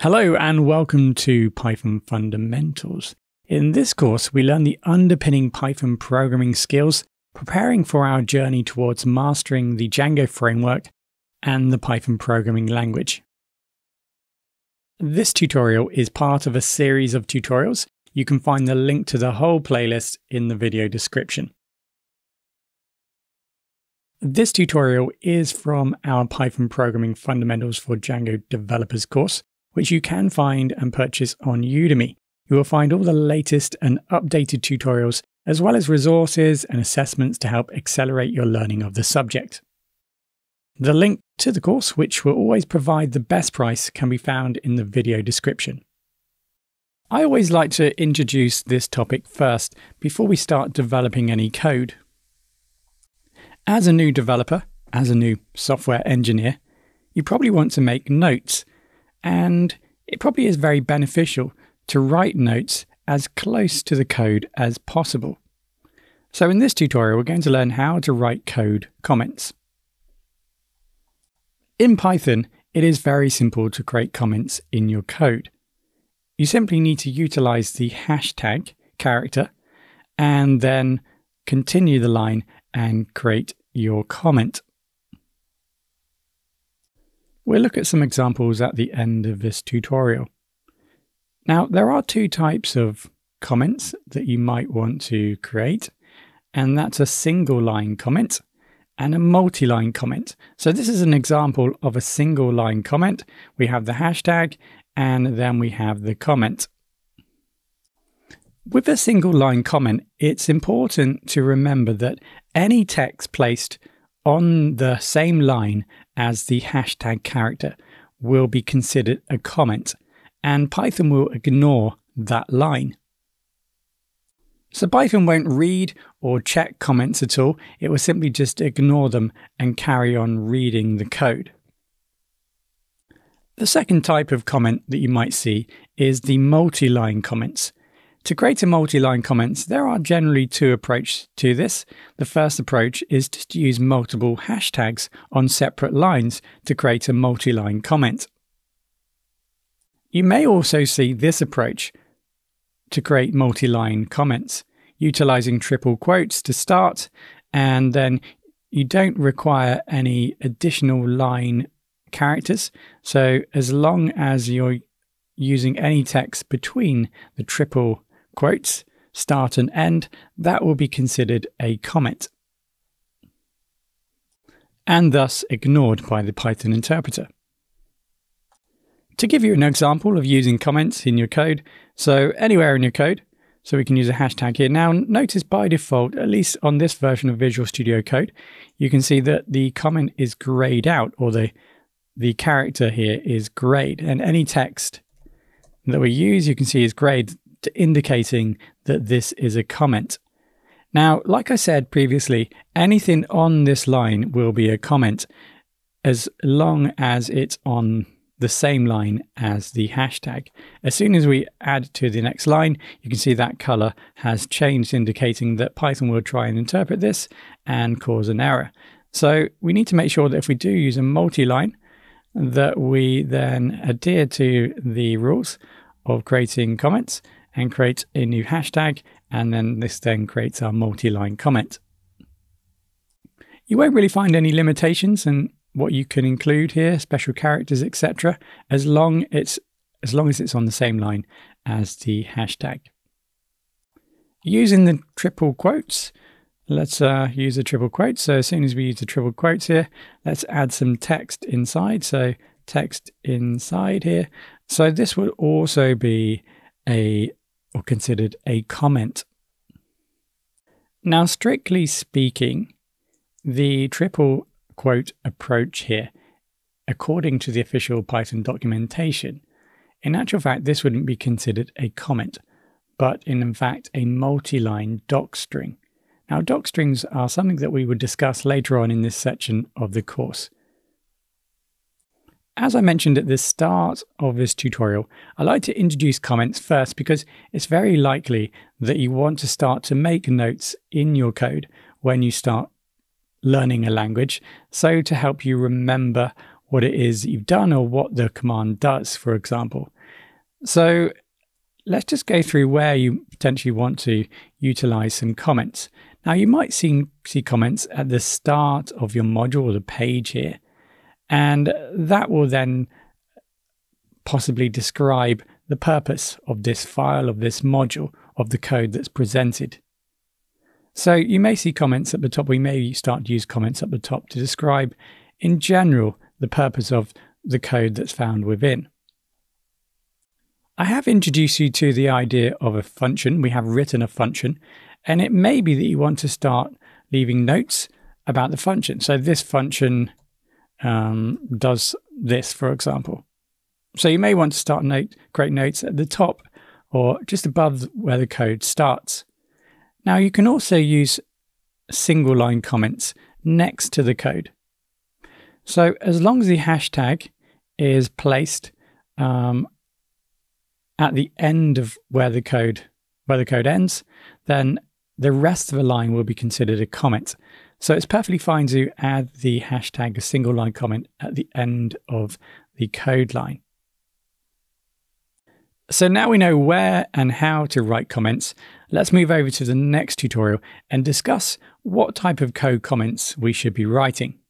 Hello and welcome to Python Fundamentals. In this course, we learn the underpinning Python programming skills, preparing for our journey towards mastering the Django Framework and the Python programming language. This tutorial is part of a series of tutorials. You can find the link to the whole playlist in the video description. This tutorial is from our Python Programming Fundamentals for Django Developers course, which you can find and purchase on Udemy. You will find all the latest and updated tutorials, as well as resources and assessments to help accelerate your learning of the subject. The link to the course, which will always provide the best price, can be found in the video description. I always like to introduce this topic first before we start developing any code. As a new developer, as a new software engineer, you probably want to make notes, and it probably is very beneficial to write notes as close to the code as possible. So in this tutorial, we're going to learn how to write code comments. In Python, it is very simple to create comments in your code. You simply need to utilize the hashtag character and then continue the line and create your comment. We'll look at some examples at the end of this tutorial. Now, there are two types of comments that you might want to create, and that's a single line comment and a multi-line comment. So this is an example of a single line comment. We have the hashtag and then we have the comment. With a single line comment, it's important to remember that any text placed on the same line as the hashtag character will be considered a comment, and Python will ignore that line. So Python won't read or check comments at all. It will simply just ignore them and carry on reading the code. The second type of comment that you might see is the multi-line comments. To create a multi-line comments, there are generally two approaches to this. The first approach is to use multiple hashtags on separate lines to create a multi-line comment. You may also see this approach to create multi-line comments, utilizing triple quotes to start, and then you don't require any additional line characters. So as long as you're using any text between the triple quotes, start and end, that will be considered a comment, and thus ignored by the Python interpreter. To give you an example of using comments in your code, so anywhere in your code, so we can use a hashtag here. Now notice by default, at least on this version of Visual Studio Code, you can see that the comment is grayed out, or the character here is grayed, and any text that we use you can see is grayed, indicating that this is a comment. Now, like I said previously, anything on this line will be a comment as long as it's on the same line as the hashtag. As soon as we add to the next line, you can see that color has changed, indicating that Python will try and interpret this and cause an error. So we need to make sure that if we do use a multi-line, that we then adhere to the rules of creating comments and create a new hashtag, and then this then creates our multi-line comment. You won't really find any limitations in what you can include here, special characters, etc., as long as it's on the same line as the hashtag. Using the triple quotes, let's use the triple quotes. So as soon as we use the triple quotes here, let's add some text inside. So text inside here. So this will also be considered a comment. Now, strictly speaking, the triple quote approach here, according to the official Python documentation, in actual fact, this wouldn't be considered a comment, but in fact a multi-line docstring. Now, docstrings are something that we would discuss later on in this section of the course. As I mentioned at the start of this tutorial, I like to introduce comments first because it's very likely that you want to start to make notes in your code when you start learning a language, so to help you remember what it is that you've done or what the command does, for example. So let's just go through where you potentially want to utilize some comments. Now, you might see comments at the start of your module or the page here, and that will then possibly describe the purpose of this file, of this module, of the code that's presented. So you may see comments at the top. We may start to use comments at the top to describe, in general, the purpose of the code that's found within. I have introduced you to the idea of a function. We have written a function, and it may be that you want to start leaving notes about the function. So this function does this, for example. So you may want to start create notes at the top or just above where the code starts. Now you can also use single line comments next to the code. So as long as the hashtag is placed at the end of where the code ends, then the rest of the line will be considered a comment. So it's perfectly fine to add the hashtag, a single line comment, at the end of the code line. So now we know where and how to write comments. Let's move over to the next tutorial and discuss what type of code comments we should be writing.